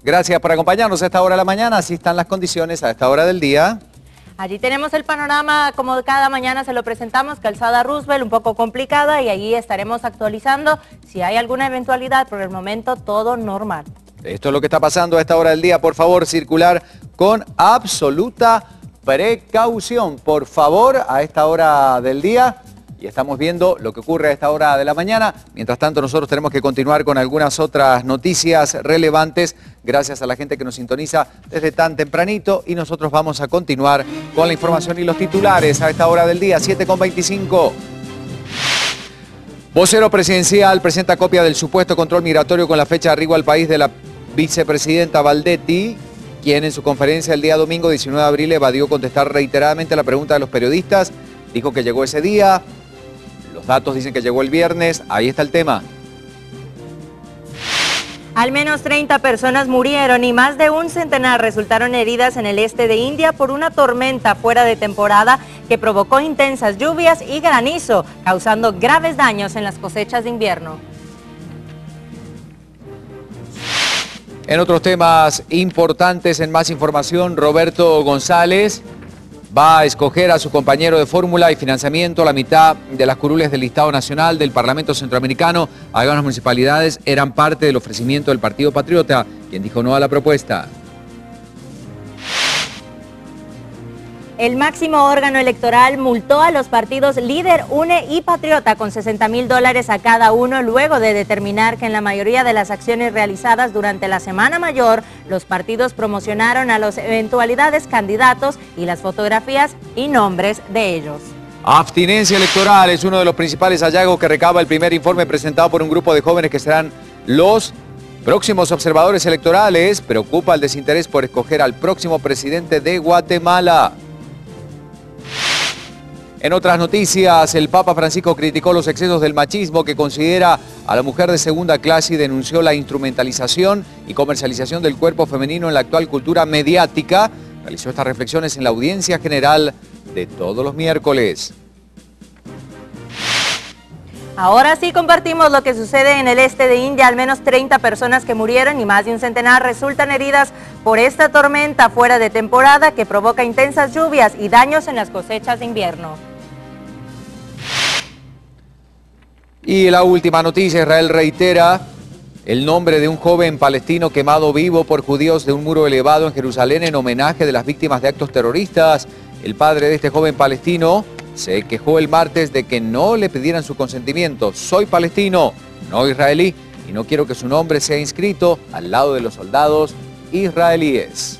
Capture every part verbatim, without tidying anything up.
Gracias por acompañarnos a esta hora de la mañana. Así están las condiciones a esta hora del día. Allí tenemos el panorama, como cada mañana se lo presentamos, Calzada Roosevelt, un poco complicada, y allí estaremos actualizando si hay alguna eventualidad. Por el momento, todo normal. Esto es lo que está pasando a esta hora del día. Por favor, circular con absoluta precaución. Por favor, a esta hora del día. Y estamos viendo lo que ocurre a esta hora de la mañana. Mientras tanto, nosotros tenemos que continuar con algunas otras noticias relevantes, gracias a la gente que nos sintoniza desde tan tempranito. Y nosotros vamos a continuar con la información y los titulares a esta hora del día, siete con veinticinco. Vocero presidencial presenta copia del supuesto control migratorio con la fecha de arribo al país de la vicepresidenta Valdetti, quien en su conferencia el día domingo diecinueve de abril evadió contestar reiteradamente a la pregunta de los periodistas. Dijo que llegó ese día. Los datos dicen que llegó el viernes. Ahí está el tema. Al menos treinta personas murieron y más de un centenar resultaron heridas en el este de India por una tormenta fuera de temporada que provocó intensas lluvias y granizo, causando graves daños en las cosechas de invierno. En otros temas importantes, en más información, Roberto González va a escoger a su compañero de fórmula y financiamiento. La mitad de las curules del listado nacional del Parlamento Centroamericano, algunas municipalidades, eran parte del ofrecimiento del Partido Patriota, quien dijo no a la propuesta. El máximo órgano electoral multó a los partidos Líder, UNE y Patriota con sesenta mil dólares a cada uno, luego de determinar que en la mayoría de las acciones realizadas durante la Semana Mayor, los partidos promocionaron a las eventualidades candidatos y las fotografías y nombres de ellos. Abstinencia electoral es uno de los principales hallazgos que recaba el primer informe presentado por un grupo de jóvenes que serán los próximos observadores electorales. Preocupa el desinterés por escoger al próximo presidente de Guatemala. En otras noticias, el Papa Francisco criticó los excesos del machismo que considera a la mujer de segunda clase y denunció la instrumentalización y comercialización del cuerpo femenino en la actual cultura mediática. Realizó estas reflexiones en la audiencia general de todos los miércoles. Ahora sí compartimos lo que sucede en el este de India. Al menos treinta personas que murieron y más de un centenar resultan heridas por esta tormenta fuera de temporada que provoca intensas lluvias y daños en las cosechas de invierno. Y la última noticia, Israel reitera el nombre de un joven palestino quemado vivo por judíos de un muro elevado en Jerusalén en homenaje de las víctimas de actos terroristas. El padre de este joven palestino se quejó el martes de que no le pidieran su consentimiento. Soy palestino, no israelí, y no quiero que su nombre sea inscrito al lado de los soldados israelíes.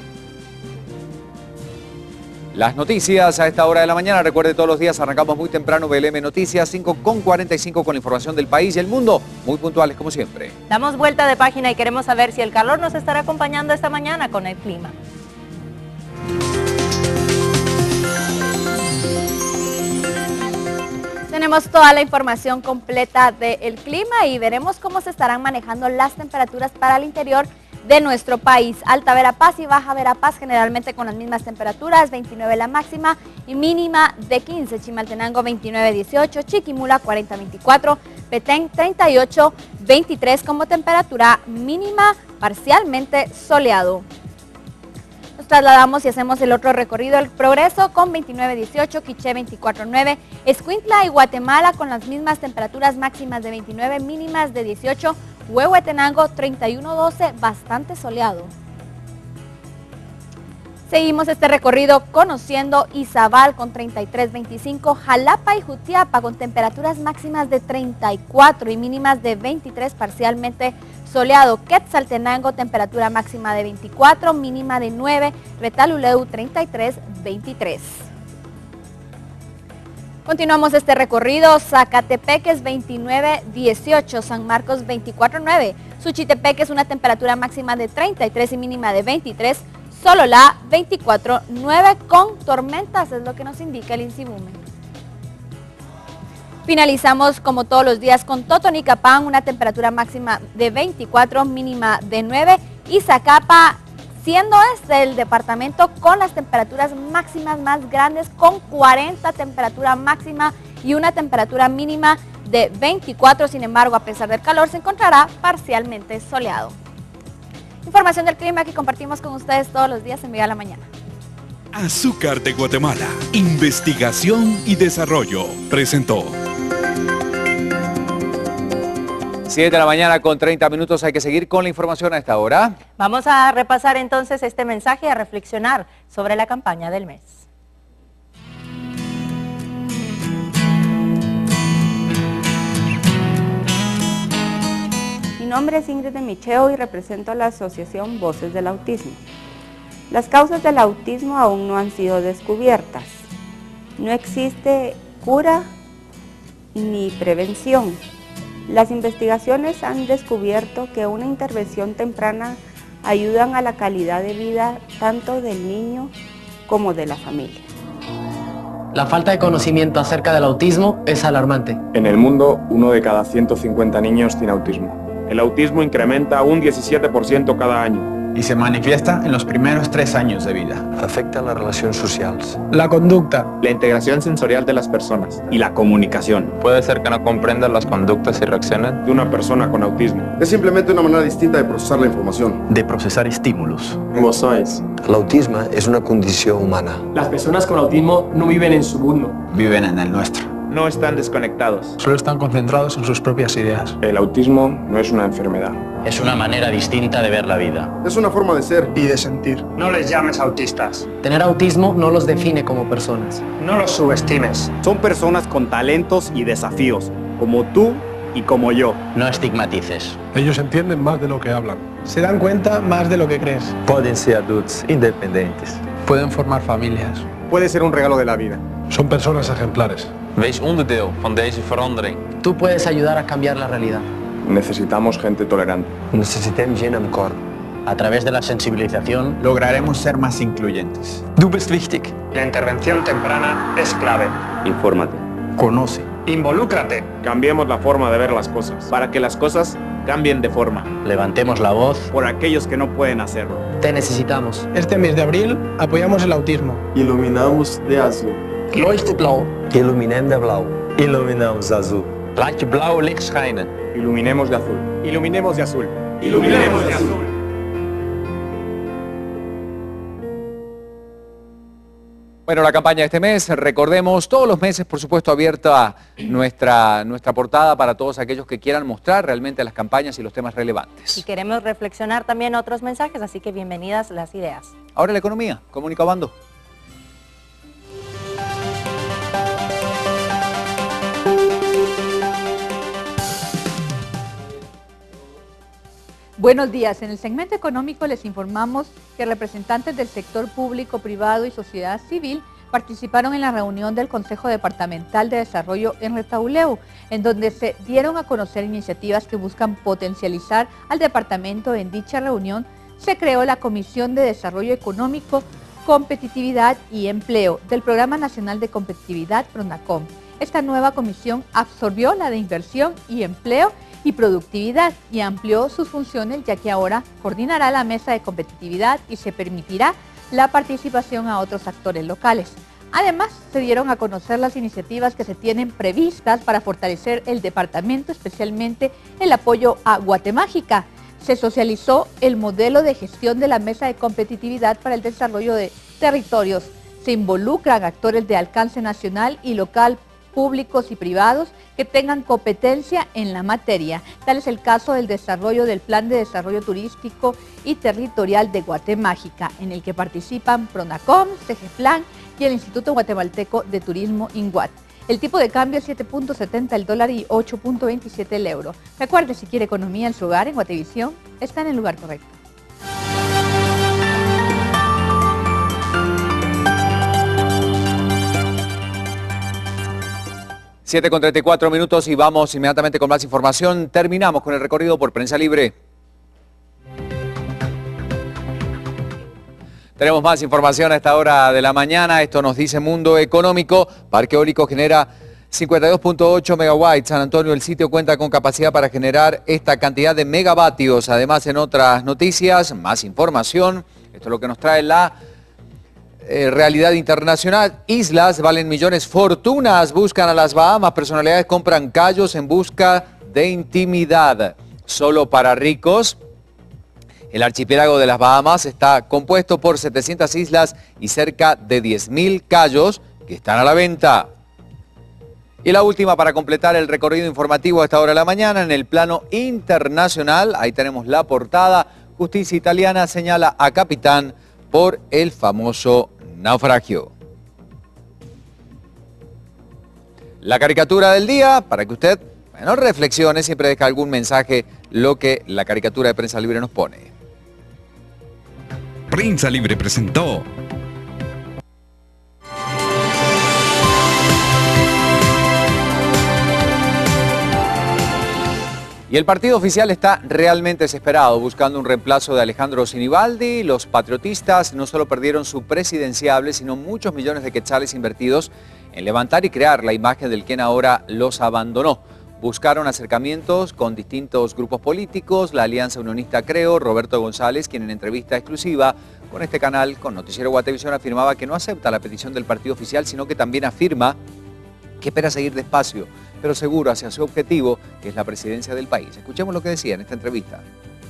Las noticias a esta hora de la mañana. Recuerde, todos los días arrancamos muy temprano B L M Noticias, cinco con cuarenta y cinco, con la información del país y el mundo, muy puntuales como siempre. Damos vuelta de página y queremos saber si el calor nos estará acompañando esta mañana con el clima. Tenemos toda la información completa del clima y veremos cómo se estarán manejando las temperaturas para el interior de nuestro país. Alta Verapaz y Baja Verapaz generalmente con las mismas temperaturas, veintinueve la máxima y mínima de quince. Chimaltenango veintinueve dieciocho, Chiquimula cuarenta veinticuatro, Petén treinta y ocho veintitrés como temperatura mínima, parcialmente soleado. Nos trasladamos y hacemos el otro recorrido, el Progreso con veintinueve dieciocho, Quiché veinticuatro nueve, Escuintla y Guatemala con las mismas temperaturas máximas de veintinueve, mínimas de dieciocho, Huehuetenango treinta y uno doce, bastante soleado. Seguimos este recorrido conociendo Izabal con treinta y tres veinticinco, Jalapa y Jutiapa con temperaturas máximas de treinta y cuatro y mínimas de veintitrés, parcialmente soleado. Quetzaltenango, temperatura máxima de veinticuatro, mínima de nueve, Retaluleu treinta y tres veintitrés. Continuamos este recorrido, Zacatepeques veintinueve dieciocho, San Marcos veinticuatro nueve, Suchitepeques una temperatura máxima de treinta y tres y mínima de veintitrés, Sololá veinticuatro nueve con tormentas, es lo que nos indica el INSIBUME. Finalizamos como todos los días con Totonicapán, una temperatura máxima de veinticuatro, mínima de nueve, y Zacapa, siendo este el departamento con las temperaturas máximas más grandes, con cuarenta temperatura máxima y una temperatura mínima de veinticuatro, sin embargo, a pesar del calor, se encontrará parcialmente soleado. Información del clima que compartimos con ustedes todos los días en Vía la Mañana. Azúcar de Guatemala, investigación y desarrollo, presentó. siete de la mañana con treinta minutos, hay que seguir con la información a esta hora. Vamos a repasar entonces este mensaje y a reflexionar sobre la campaña del mes. Mi nombre es Ingrid de Micheo y represento a la Asociación Voces del Autismo. Las causas del autismo aún no han sido descubiertas. No existe cura ni prevención. Las investigaciones han descubierto que una intervención temprana ayudan a la calidad de vida tanto del niño como de la familia. La falta de conocimiento acerca del autismo es alarmante. En el mundo, uno de cada ciento cincuenta niños tiene autismo. El autismo incrementa un diecisiete por ciento cada año. Y se manifiesta en los primeros tres años de vida. Afecta las relaciones sociales, la conducta, la integración sensorial de las personas y la comunicación. Puede ser que no comprendan las conductas y reacciones de una persona con autismo. Es simplemente una manera distinta de procesar la información. De procesar estímulos. Emociones. El autismo es una condición humana. Las personas con autismo no viven en su mundo. Viven en el nuestro. No están desconectados. Solo están concentrados en sus propias ideas. El autismo no es una enfermedad. Es una manera distinta de ver la vida. Es una forma de ser y de sentir. No les llames autistas. Tener autismo no los define como personas. No los subestimes. Son personas con talentos y desafíos, como tú y como yo. No estigmatices. Ellos entienden más de lo que hablan. Se dan cuenta más de lo que crees. Pueden ser adultos independientes. Pueden formar familias. Puede ser un regalo de la vida. Son personas ejemplares. Wees onderdeel van deze verandering. Tú puedes ayudar a cambiar la realidad. Necesitamos gente tolerante. Necesitamos gente amb cor. A través de la sensibilización, lograremos ser más incluyentes. Du bist wichtig. La intervención temprana es clave. Infórmate. Conoce. Involúcrate. Cambiemos la forma de ver las cosas, para que las cosas cambien de forma. Levantemos la voz por aquellos que no pueden hacerlo. Te necesitamos. Este mes de abril apoyamos el autismo. Iluminamos de azul. Leuchte blau. Iluminem de blau. Iluminamos azul. Laat je blauwe licht schijnen. Iluminemos de azul. Iluminemos de azul. Iluminemos de azul. Bueno, la campaña de este mes, recordemos, todos los meses, por supuesto, abierta nuestra, nuestra portada para todos aquellos que quieran mostrar realmente las campañas y los temas relevantes. Y queremos reflexionar también otros mensajes, así que bienvenidas las ideas. Ahora la economía, Mónica Obando. Buenos días. En el segmento económico les informamos que representantes del sector público, privado y sociedad civil participaron en la reunión del Consejo Departamental de Desarrollo en Retauleu, en donde se dieron a conocer iniciativas que buscan potencializar al departamento. En dicha reunión se creó la Comisión de Desarrollo Económico, Competitividad y Empleo del Programa Nacional de Competitividad PRONACOM. Esta nueva comisión absorbió la de Inversión y Empleo y Productividad y amplió sus funciones, ya que ahora coordinará la mesa de competitividad y se permitirá la participación a otros actores locales. Además, se dieron a conocer las iniciativas que se tienen previstas para fortalecer el departamento, especialmente el apoyo a Guatemágica. Se socializó el modelo de gestión de la mesa de competitividad para el desarrollo de territorios. Se involucran actores de alcance nacional y local, públicos y privados que tengan competencia en la materia. Tal es el caso del desarrollo del Plan de Desarrollo Turístico y Territorial de Guatemágica, en el que participan PRONACOM, CEGEPLAN y el Instituto Guatemalteco de Turismo, INGUAT. El tipo de cambio es siete punto setenta el dólar y ocho punto veintisiete el euro. Recuerde, si quiere economía en su hogar, en Guatevisión, está en el lugar correcto. siete con treinta y cuatro minutos y vamos inmediatamente con más información. Terminamos con el recorrido por Prensa Libre. Tenemos más información a esta hora de la mañana. Esto nos dice Mundo Económico. Parque eólico genera cincuenta y dos punto ocho megawatts. San Antonio, el sitio cuenta con capacidad para generar esta cantidad de megavatios. Además, en otras noticias, más información. Esto es lo que nos trae la Eh, realidad internacional. Islas valen millones, fortunas buscan a las Bahamas, personalidades compran callos en busca de intimidad. Solo para ricos. El archipiélago de las Bahamas está compuesto por setecientas islas y cerca de diez mil cayos que están a la venta. Y la última para completar el recorrido informativo a esta hora de la mañana, en el plano internacional, ahí tenemos la portada. Justicia italiana señala a capitán por el famoso naufragio. La caricatura del día, para que usted, bueno, reflexione, siempre deja algún mensaje lo que la caricatura de Prensa Libre nos pone. Prensa Libre presentó. Y el partido oficial está realmente desesperado, buscando un reemplazo de Alejandro Sinibaldi. Los patriotistas no solo perdieron su presidenciable, sino muchos millones de quetzales invertidos en levantar y crear la imagen del quien ahora los abandonó. Buscaron acercamientos con distintos grupos políticos, la Alianza Unionista Creo, Roberto González, quien en entrevista exclusiva con este canal, con Noticiero Guatevisión, afirmaba que no acepta la petición del partido oficial, sino que también afirma que espera seguir despacio, pero seguro hacia su objetivo, que es la presidencia del país. Escuchemos lo que decía en esta entrevista.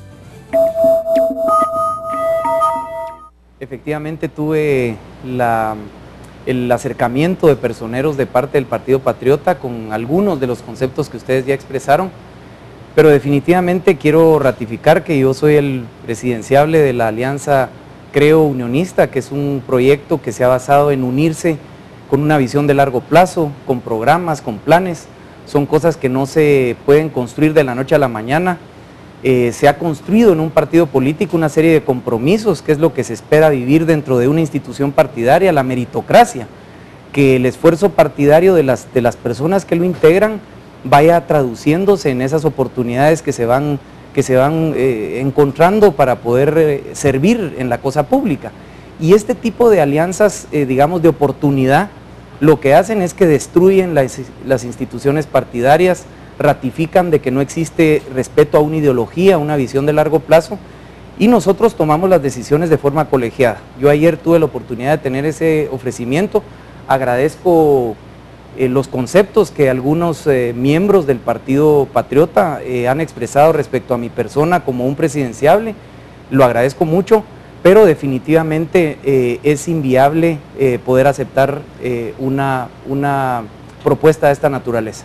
Efectivamente tuve la, el acercamiento de personeros de parte del Partido Patriota con algunos de los conceptos que ustedes ya expresaron, pero definitivamente quiero ratificar que yo soy el presidenciable de la Alianza Creo Unionista, que es un proyecto que se ha basado en unirse con una visión de largo plazo, con programas, con planes. Son cosas que no se pueden construir de la noche a la mañana. Eh, se ha construido en un partido político una serie de compromisos, que es lo que se espera vivir dentro de una institución partidaria, la meritocracia, que el esfuerzo partidario de las, de las personas que lo integran vaya traduciéndose en esas oportunidades que se van, que se van eh, encontrando para poder eh, servir en la cosa pública. Y este tipo de alianzas, eh, digamos, de oportunidad, lo que hacen es que destruyen las, las instituciones partidarias, ratifican de que no existe respeto a una ideología, una visión de largo plazo, y nosotros tomamos las decisiones de forma colegiada. Yo ayer tuve la oportunidad de tener ese ofrecimiento, agradezco eh, los conceptos que algunos eh, miembros del Partido Patriota eh, han expresado respecto a mi persona como un presidenciable, lo agradezco mucho, pero definitivamente eh, es inviable eh, poder aceptar eh, una, una propuesta de esta naturaleza.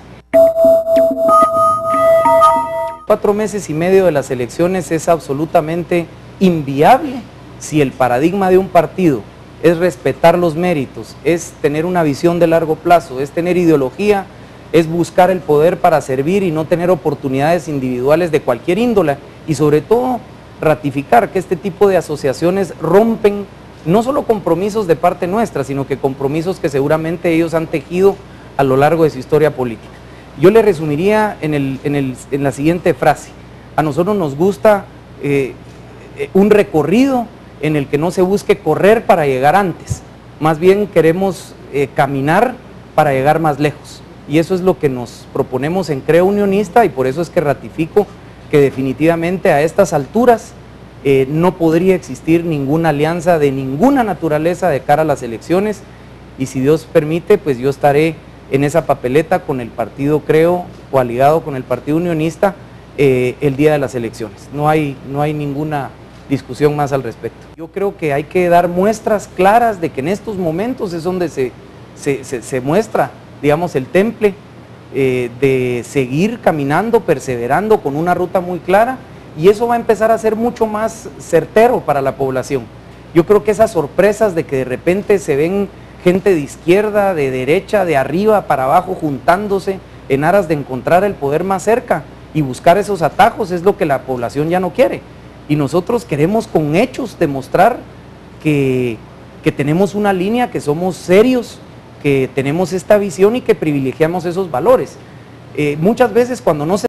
Cuatro meses y medio de las elecciones es absolutamente inviable si el paradigma de un partido es respetar los méritos, es tener una visión de largo plazo, es tener ideología, es buscar el poder para servir y no tener oportunidades individuales de cualquier índole, y sobre todo ratificar que este tipo de asociaciones rompen no solo compromisos de parte nuestra, sino que compromisos que seguramente ellos han tejido a lo largo de su historia política. Yo le resumiría en, el, en, el, en la siguiente frase: a nosotros nos gusta eh, un recorrido en el que no se busque correr para llegar antes, más bien queremos eh, caminar para llegar más lejos, y eso es lo que nos proponemos en Creo Unionista, y por eso es que ratifico que definitivamente a estas alturas eh, no podría existir ninguna alianza de ninguna naturaleza de cara a las elecciones, y si Dios permite, pues yo estaré en esa papeleta con el partido Creo, coaligado con el Partido Unionista, eh, el día de las elecciones. No hay, no hay ninguna discusión más al respecto. Yo creo que hay que dar muestras claras de que en estos momentos es donde se, se, se, se muestra, digamos, el temple eh, de seguir caminando, perseverando con una ruta muy clara, y eso va a empezar a ser mucho más certero para la población. Yo creo que esas sorpresas de que de repente se ven gente de izquierda, de derecha, de arriba para abajo juntándose en aras de encontrar el poder más cerca y buscar esos atajos es lo que la población ya no quiere. Y nosotros queremos con hechos demostrar que, que tenemos una línea, que somos serios, que tenemos esta visión y que privilegiamos esos valores. Eh, muchas veces cuando no se